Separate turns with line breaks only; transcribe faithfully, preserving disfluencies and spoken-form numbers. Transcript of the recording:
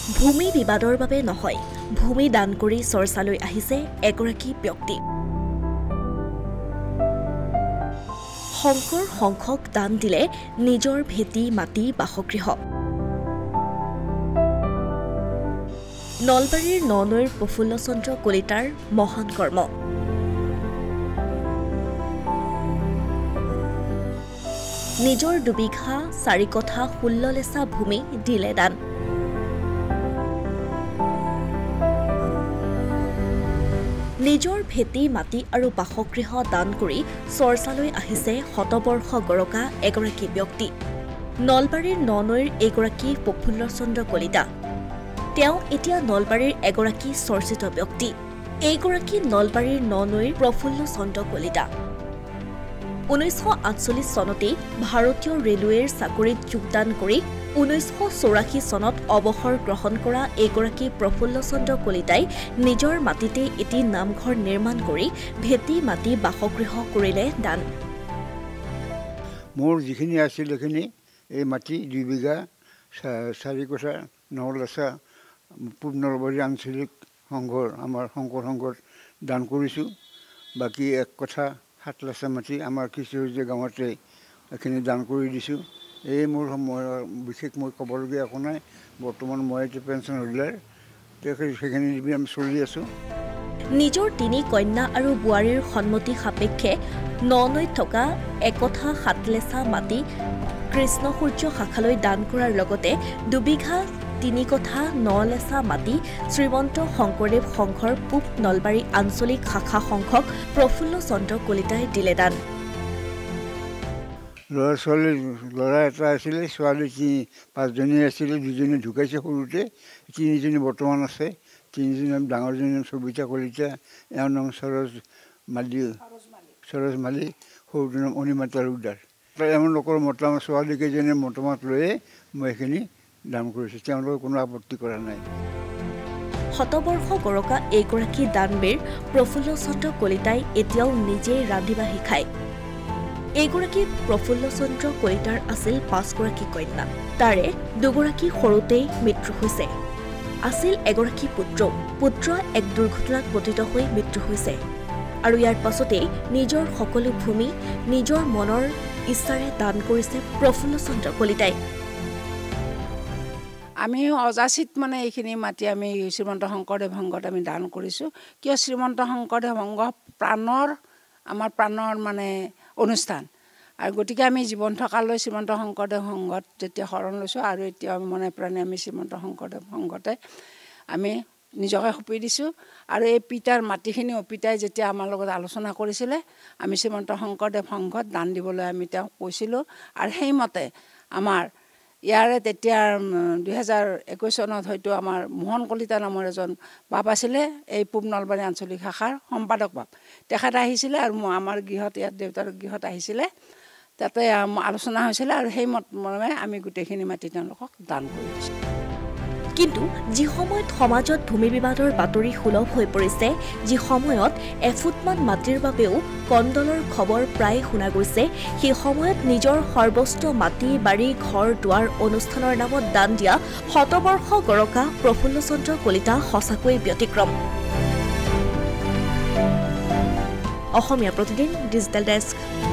ভূমি বিবাদৰ বাবে নহয়, ভূমি দান কৰি চৰ্চালৈ আহিছে এগৰাকী ব্যক্তি। শংকৰ সংঘক দান দিলে নিজৰ ভেটি মাটি বাসগৃহ। নলবাৰীৰ ননৈৰ প্ৰফুল্ল চন্দ্ৰ কলিতাৰ মহান কৰ্ম। নিজৰ দুবিঘা চাৰি কঠা ষোল্ল লেচা ভূমি দিলে দান। নিজৰ ভেটি মাটি আৰু বাসগৃহ দান কৰি চৰ্চালৈ আহিছে শতবৰ্ষ গৰকা এগৰাকী ব্যক্তি। নলবাৰীৰ ননৈৰ এগৰাকী প্ৰফুল্ল চন্দ্ৰ কলিতা। তেওঁ এতিয়া নলবাৰীৰ এগৰাকী চৰ্চিত ব্যক্তি। এইগৰাকী নলবাৰীৰ ননৈৰ প্ৰফুল্ল চন্দ্ৰ কলিতা। ঊনৈছশ আঠচল্লিছ চনতেই ভাৰতীয় ৰেলৱেৰ চাকৰিত যোগদান কৰি ঊনৈছশ চৌৰাশী চনত অৱসৰ গ্ৰহণ কৰা এইগৰাকী প্ৰফুল্ল চন্দ্ৰ কলিতাই নিজৰ মাটিতে এটি নামঘৰ নিৰ্মাণ কৰি ভেটি মাটি বাসগৃহ কৰিলে দান।
মোৰ যিখিনি আছিল সেইখিনি এই মাটি দুই বিঘা চাৰি কঠা ন লেচা পূব নলবাৰী আঞ্চলিক সংঘৰ আমাৰ শংকৰ সংঘত দান কৰিছোঁ। বাকী এক কঠা সাত লেচা মাটি আমাৰ খিচিৰজীয়া গাঁৱতে এইখিনি দান কৰি দিছোঁ। এই মোৰ বিশেষ মই ক'বলগীয়া একো নাই। বৰ্তমান মই এতিয়া পেঞ্চন হোল্ডাৰ, সেইখিনি দি আমি চলি আছোঁ।
নিজৰ তিনি কন্যা আৰু বোৱাৰীৰ সন্মতি সাপেক্ষে ননৈত থকা একঠা সাতলেচা মাটি কৃষ্ণ সূৰ্য শাখালৈ দান কৰাৰ লগতে দুবিঘা তিনি কঠা ন লেচা মাটি শ্ৰীমন্ত শংকৰদেৱ সংঘৰ পূব নলবাৰী আঞ্চলিক শাখা সংঘক প্ৰফুল্ল চন্দ্ৰ কলিতাই দিলে দান।
ল'ৰা ছোৱালী ল'ৰা এটা আছিলে, ছোৱালী তিনি পাঁচজনী আছিলে, দুজনী ঢুকাইছে সৰুতে, তিনিজনী বৰ্তমান আছে। তিনিজনী ডাঙৰজনী নাম সবিতা কলিতা, এওঁৰ নাম সৰজ মালি সৰজ মালি, সৰুটোৰ নাম অনিমা তালুকদাৰ। এওঁলোকৰ মতামত ছোৱালীকেইজনীয়ে মতামত লৈয়ে মই এইখিনি দান কৰিছোঁ। তেওঁলোকে কোনো আপত্তি কৰা নাই।
শতবৰ্ষ গৰকা এইগৰাকী দানবীৰ প্ৰফুল্ল চন্দ্ৰ কলিতাই এতিয়াও নিজেই ৰান্ধিবা শিকায়। এইগৰাকী প্ৰফুল্ল চন্দ্ৰ কলিতাৰ আছিল পাঁচগৰাকী কন্যা। তাৰে দুগৰাকী সৰুতেই মৃত্যু হৈছে। আছিল এগৰাকী পুত্ৰ। পুত্ৰ এক দুৰ্ঘটনাত পতিত হৈ মৃত্যু হৈছে। আৰু ইয়াৰ পাছতেই নিজৰ সকলো ভূমি নিজৰ মনৰ ইচ্ছাৰে দান কৰিছে প্ৰফুল্ল চন্দ্ৰ কলিতাই।
আমি অযাচিত মানে এইখিনি মাটি আমি শ্ৰীমন্ত শংকৰদেৱ সংঘত আমি দান কৰিছোঁ। কিয় শ্ৰীমন্ত শংকৰদেৱ সংঘ প্ৰাণৰ আমাৰ প্ৰাণৰ মানে অনুষ্ঠান। আৰু গতিকে আমি জীৱন থকালৈ শ্ৰীমন্ত শংকৰদেৱ সংঘত যেতিয়া শৰণ লৈছোঁ আৰু এতিয়া আমি মনে প্ৰাণে আমি শ্ৰীমন্ত শংকৰদেৱ সংঘতে আমি নিজকে সঁপি দিছোঁ। আৰু এই পিতাৰ মাটিখিনিও পিতাই যেতিয়া আমাৰ লগত আলোচনা কৰিছিলে, আমি শ্ৰীমন্ত শংকৰদেৱ সংঘত দান দিবলৈ আমি তেওঁক কৈছিলোঁ। আৰু সেইমতে আমাৰ ইয়াৰে তেতিয়া দুহেজাৰ একৈছ চনত হয়তো আমাৰ মোহন কলিতা নামৰ এজন বাপ আছিলে, এই পূব নলবাৰী আঞ্চলিক শাখাৰ সম্পাদক বাপ। তেখেত আহিছিলে আৰু আমাৰ গৃহত ইয়াত দেউতাৰ গৃহত আহিছিলে। তাতে আলোচনা হৈছিলে আৰু সেই মতে আমি গোটেইখিনি মাটি তেওঁলোকক দান কৰি দিছোঁ।
কিন্তু যি সময়ত সমাজত ভূমি বিবাদৰ বাতৰি সুলভ হৈ পৰিছে, যি সময়ত এফুটমান মাটিৰ বাবেও কণ্ডলৰ খবৰ প্ৰায় শুনা গৈছে, সেই সময়ত নিজৰ সৰ্বস্ব মাটি বাৰী ঘৰ দুৱাৰ অনুষ্ঠানৰ নামত দান দিয়া শতবৰ্ষ গৰকা প্ৰফুল্ল চন্দ্ৰ কলিতা সঁচাকৈ ব্যতিক্ৰম। Asomiya Pratidin digital desk.